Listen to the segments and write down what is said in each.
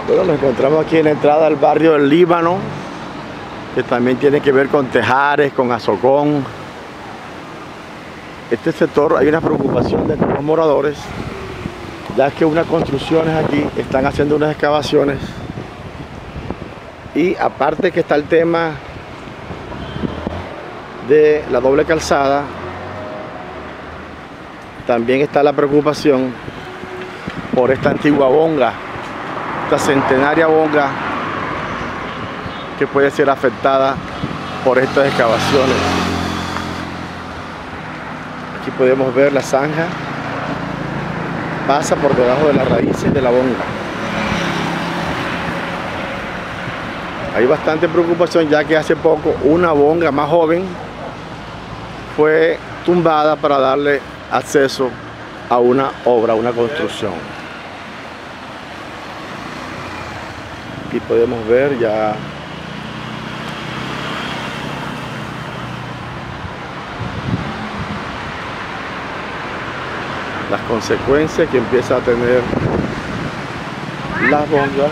Bueno, nos encontramos aquí en la entrada al barrio del Líbano, que también tiene que ver con Tejares, con Azocón. Este sector hay una preocupación de los moradores, ya que unas construcciones aquí están haciendo unas excavaciones, y aparte que está el tema de la doble calzada, también está la preocupación por esta antigua bonga, esta centenaria bonga, que puede ser afectada por estas excavaciones. Aquí podemos ver la zanja, pasa por debajo de las raíces de la bonga. Hay bastante preocupación, ya que hace poco una bonga más joven fue tumbada para darle acceso a una obra, a una construcción. Aquí podemos ver ya las consecuencias que empieza a tener la bonga.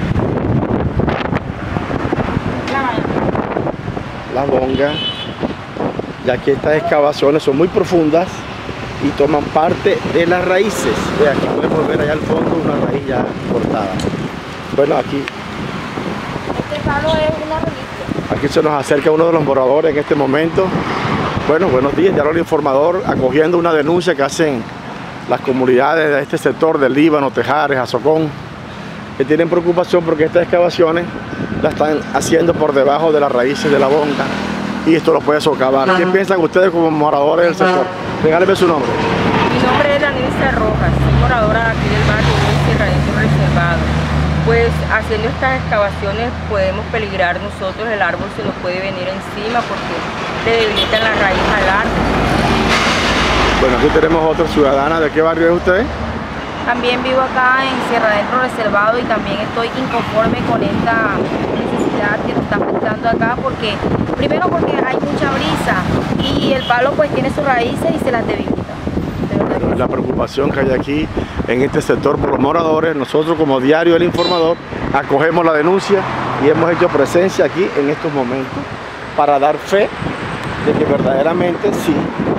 La bonga, ya que estas excavaciones son muy profundas y toman parte de las raíces. Aquí podemos ver allá al fondo una raíz ya cortada. Bueno, aquí este palo es una reliquia. Aquí se nos acerca uno de los moradores en este momento. Bueno, buenos días, Diario El Informador, acogiendo una denuncia que hacen las comunidades de este sector del Líbano, Tejares, Azocón, que tienen preocupación porque estas excavaciones las están haciendo por debajo de las raíces de la bonga, y esto lo puede socavar. ¿Qué piensan ustedes como moradores del sector? Regáleme su nombre. Mi nombre es Daniela Rojas, soy moradora aquí del barrio de Sierra Adentro Reservado. Pues haciendo estas excavaciones podemos peligrar nosotros, el árbol se nos puede venir encima porque le debilitan la raíz al árbol. Bueno, aquí tenemos otra ciudadana. ¿De qué barrio es usted? También vivo acá en Sierra Adentro Reservado y también estoy inconforme con esta necesidad que nos está afectando acá, porque primero porque hay mucha brisa y el palo pues tiene sus raíces y se las debilita. La preocupación que hay aquí en este sector por los moradores, nosotros como Diario El Informador acogemos la denuncia y hemos hecho presencia aquí en estos momentos para dar fe de que verdaderamente sí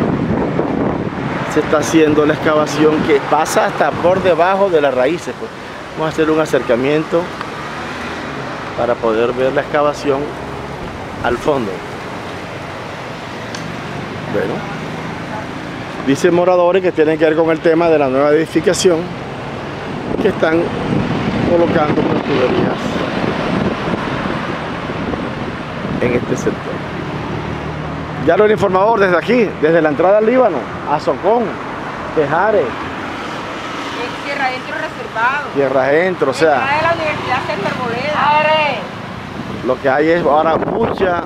se está haciendo la excavación que pasa hasta por debajo de las raíces. Pues vamos a hacer un acercamiento para poder ver la excavación al fondo. Bueno, dicen moradores que tienen que ver con el tema de la nueva edificación, que están colocando unas tuberías en este sector. Ya lo El Informador desde aquí, desde la entrada al Líbano, Azocón, Tejares. Es Sierra Adentro Reservado. Tierra Adentro, o sea, de la Universidad César Arboleda. Lo que hay es ahora mucha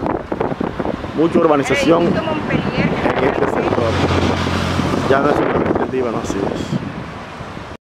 urbanización El edificio Montpellier. en este sector. Ya no es solamente el Líbano, así es.